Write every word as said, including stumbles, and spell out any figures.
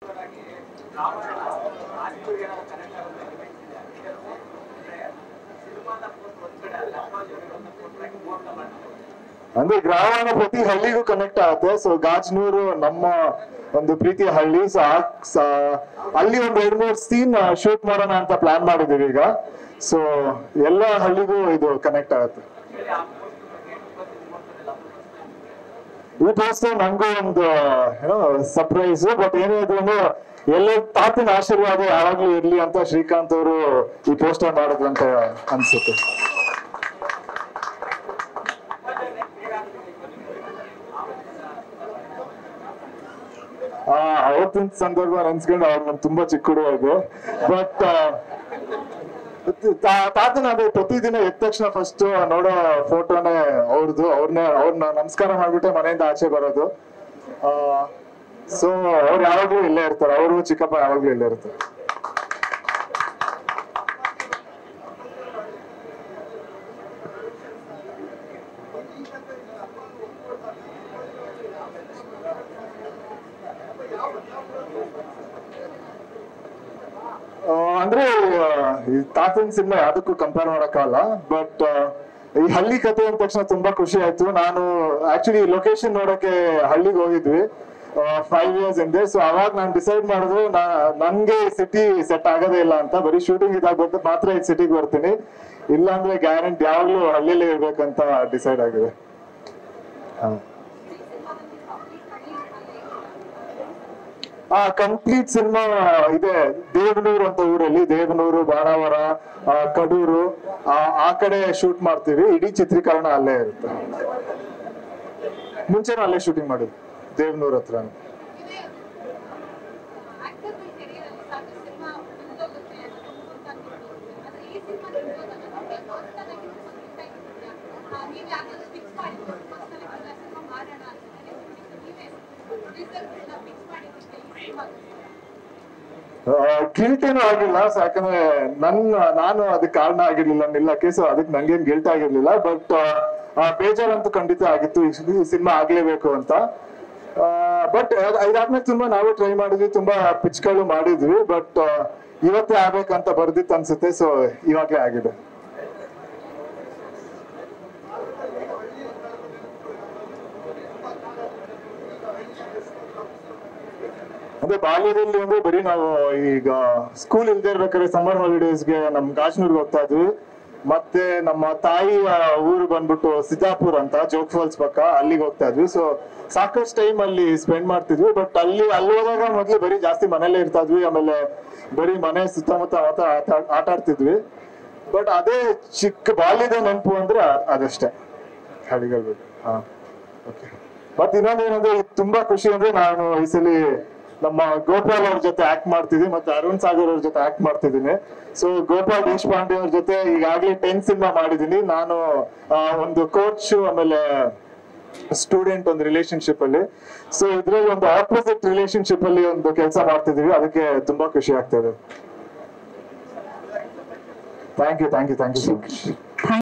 ಅಂದ್ರೆ ಗ್ರಾಮೀಣ ಪ್ರತಿ ಹಳ್ಳಿಗೂ ಕನೆಕ್ಟ್ ಆಗುತ್ತೆ. ಸೊ ಗಾಜನೂರು ನಮ್ಮ ಒಂದು ಪ್ರೀತಿಯ ಹಳ್ಳಿ. ಸೊ ಅಲ್ಲಿ ಒಂದ್ ಎರಡ್ ಮೂರ್ ಸೀನ್ ಶೂಟ್ ಮಾಡೋಣ ಅಂತ ಪ್ಲಾನ್ ಮಾಡಿದೀವಿ ಈಗ. ಸೊ ಎಲ್ಲ ಹಳ್ಳಿಗೂ ಇದು ಕನೆಕ್ಟ್ ಆಗುತ್ತೆ. ಈ ಪೋಸ್ಟರ್ ನಂಗೂ ಒಂದು ಏನೋ ಸರ್ಪ್ರೈಸ್. ಬಟ್ ಏನೇ ಇದ್ರು ಎಲ್ಲ ತಾತಿನ ಆಶೀರ್ವಾದ ಯಾವಾಗ್ಲೂ ಇರ್ಲಿ ಅಂತ ಶ್ರೀಕಾಂತ್ ಅವರು ಈ ಪೋಸ್ಟರ್ ಮಾಡಿದ್ರು ಅಂತ ಅನ್ಸುತ್ತೆ. ಆ ಅವತ್ತಿನ ಸಂದರ್ಭ ನೆನ್ಸ್ಕೊಂಡು ಅವ್ರು ನನ್ ತುಂಬಾ ಚಿಕ್ಕ ಹುಡುಗ ಇದೆ. ಬಟ್ ತಾತನ ಅದೇ ಪ್ರತಿದಿನ ಎದ್ದ ತಕ್ಷಣ ಫಸ್ಟ್ ನೋಡೋ ಫೋಟೋನೇ ಅವ್ರದ್ದು. ಅವ್ರನ್ನೇ ಅವ್ರನ್ನ ನಮಸ್ಕಾರ ಮಾಡ್ಬಿಟ್ಟೆ ಮನೆಯಿಂದ ಆಚೆ ಬರೋದು. ಆ ಸೊ ಅವ್ರು ಯಾವಾಗ್ಲೂ ಇಲ್ಲೇ ಇರ್ತಾರೆ. ಅವರು ಚಿಕ್ಕಪ್ಪ ಯಾವಾಗ್ಲೂ ಇಲ್ಲೇ ಇರ್ತಾರೆ. ಅಂದ್ರೆ ಈ ತಾತನ್ ಸಿನಿಮಾ ಯಾವ್ದಕ್ಕೂ ಕಂಪೇರ್ ಮಾಡಕ್ಕಾಗಲ್ಲ. ಬಟ್ ಈ ಹಳ್ಳಿ ಕತೆ ಅಂದ ತಕ್ಷಣ ತುಂಬಾ ಖುಷಿ ಆಯ್ತು. ನಾನು ಆಕ್ಚುಲಿ ಲೊಕೇಶನ್ ನೋಡಕ್ಕೆ ಹಳ್ಳಿಗೆ ಹೋಗಿದ್ವಿ ಫೈವ್ ಇಯರ್ಸ್ ಹಿಂದೆ. ಸೊ ಅವಾಗ ನಾನು ಡಿಸೈಡ್ ಮಾಡಿದ್ರು ನನ್ಗೆ ಸಿಟಿ ಸೆಟ್ ಆಗೋದೇ ಇಲ್ಲ ಅಂತ. ಬರೀ ಶೂಟಿಂಗ್ ಇದಾಗ ಬಂದು ಮಾತ್ರ ಈ ಸಿಟಿಗೆ ಬರ್ತೀನಿ, ಇಲ್ಲ ಅಂದ್ರೆ ಗ್ಯಾರಂಟಿ ಯಾವಾಗ್ಲೂ ಹಳ್ಳಿಲೇ ಇರ್ಬೇಕಂತ ಡಿಸೈಡ್ ಆಗಿದೆ. ಆ ಕಂಪ್ಲೀಟ್ ಸಿನಿಮಾ ಇದೆ ದೇವನೂರು ಅಂತ ಊರಲ್ಲಿ. ದೇವನೂರು, ಬಾಣಾವರ, ಕಡೂರು ಆ ಕಡೆ ಶೂಟ್ ಮಾಡ್ತೀವಿ. ಇಡೀ ಚಿತ್ರೀಕರಣ ಅಲ್ಲೇ ಇರುತ್ತೆ. ಮುಂಚೆನೂ ಅಲ್ಲೇ ಶೂಟಿಂಗ್ ಮಾಡಿದ್ವಿ ದೇವನೂರ್ ಹತ್ರ. ಗಿಲ್ಟ್ ಏನೂ ಆಗಿಲ್ಲ. ಯಾಕಂದ್ರೆ ನನ್ನ ನಾನು ಅದಕ್ಕೆ ಕಾರಣ ಆಗಿರ್ಲಿಲ್ಲ ನಿಲ್ಲಕ್ಕೆ. ಸೊ ಅದಕ್ಕೆ ನಂಗೇನ್ ಗಿಲ್ಟ್ ಆಗಿರ್ಲಿಲ್ಲ. ಬಟ್ ಬೇಜಾರಂತೂ ಖಂಡಿತ ಆಗಿತ್ತು ಈ ಸಿನಿಮಾ ಆಗ್ಲೇಬೇಕು ಅಂತ. ಬಟ್ ಇದಾದ್ಮೇಲೆ ತುಂಬಾ ನಾವೇ ಟ್ರೈ ಮಾಡಿದ್ವಿ, ತುಂಬಾ ಪಿಚ್ಗಳು ಮಾಡಿದ್ವಿ. ಬಟ್ ಇವತ್ತೇ ಆಗ್ಬೇಕಂತ ಬರ್ದಿತ್ತು ಅನ್ಸುತ್ತೆ. ಸೊ ಇವಾಗ್ಲೇ ಆಗಿದೆ. ಅಂದ್ರೆ ಬಾಲ್ಯದಲ್ಲಿ ಅಂದ್ರೆ ಬರೀ ನಾವು ಈಗ ಸ್ಕೂಲ್ ಇಲ್ದೇ ಇರ್ಬೇಕಾದ್ರೆ ಸಮ್ಮರ್ ಹಾಲಿಡೇಸ್ಗೆ ನಮ್ ಗಾಜನೂರ್ಗೆ ಹೋಗ್ತಾ ಇದ್ವಿ. ಮತ್ತೆ ನಮ್ಮ ತಾಯಿ ಊರು ಬಂದ್ಬಿಟ್ಟು ಸಿದ್ದಾಪುರ್ ಅಂತ ಜೋಗ್ ಫಾಲ್ಸ್ ಪಕ್ಕ, ಅಲ್ಲಿಗೆ ಹೋಗ್ತಾ ಇದ್ವಿ. ಸೊ ಸಾಕಷ್ಟು ಟೈಮ್ ಅಲ್ಲಿ ಸ್ಪೆಂಡ್ ಮಾಡ್ತಿದ್ವಿ. ಬಟ್ ಅಲ್ಲಿ ಅಲ್ಲಿ ಹೋದಾಗ ಮೊದ್ಲು ಬರೀ ಜಾಸ್ತಿ ಮನೇಲೆ ಇರ್ತಾ ಇದ್ವಿ. ಆಮೇಲೆ ಬರೀ ಮನೆ ಸುತ್ತಮುತ್ತ ಆಟ ಆಡ್ತಿದ್ವಿ. ಬಟ್ ಅದೇ ಚಿಕ್ಕ ಬಾಲ್ಯದ ನೆನಪು ಅಂದ್ರೆ ಅದಷ್ಟೇ ಹಳ್ಳಿಗಳು. ಹಾ ಓಕೆ. ಮತ್ತೆ ಇನ್ನೊಂದೇನಂದ್ರೆ ತುಂಬಾ ಖುಷಿ ಅಂದ್ರೆ ನಾನು ಈ ಸಲ ನಮ್ಮ ಗೋಪಾಲ್ ಅವ್ರ ಜೊತೆ ಆಕ್ಟ್ ಮಾಡ್ತಿದ್ದೀನಿ, ಮತ್ತೆ ಅರುಣ್ ಸಾಗರ್ ಅವ್ರ ಜೊತೆ ಆಕ್ಟ್ ಮಾಡ್ತಿದ್ದೀನಿ. ಸೊ ಗೋಪಾಲ್ ದೇಶಪಾಂಡೆ ಅವ್ರ ಜೊತೆ ಈಗಾಗ್ಲೇ ಟೆನ್ ಸಿನಿಮಾ ಮಾಡಿದೀನಿ ನಾನು. ಒಂದು ಕೋಚ್ ಆಮೇಲೆ ಸ್ಟೂಡೆಂಟ್ ಒಂದು ರಿಲೇಶನ್ಶಿಪ್ ಅಲ್ಲಿ. ಸೊ ಇದ್ರಲ್ಲಿ ಒಂದು ಆಪೋಸಿಟ್ ರಿಲೇಶನ್ಶಿಪ್ ಅಲ್ಲಿ ಒಂದು ಕೆಲಸ ಮಾಡ್ತಿದೀವಿ. ಅದಕ್ಕೆ ತುಂಬಾ ಖುಷಿ ಆಗ್ತಾ ಇದೆ. Thank you thank you thank you so much.